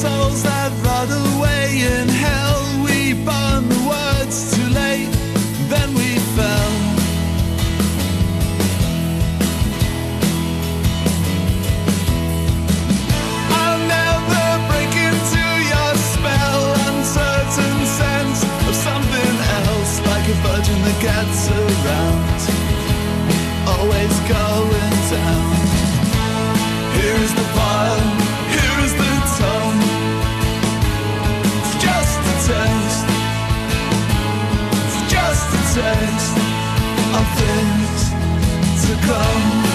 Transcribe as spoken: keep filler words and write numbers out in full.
souls that rot away in hell. We burned the words too late, then we fell. I'll never break into your spell. Uncertain sense of something else, like a virgin that gets around, always going down. Here's the pile, here's the tone. It's just a taste, it's just a taste of things to come.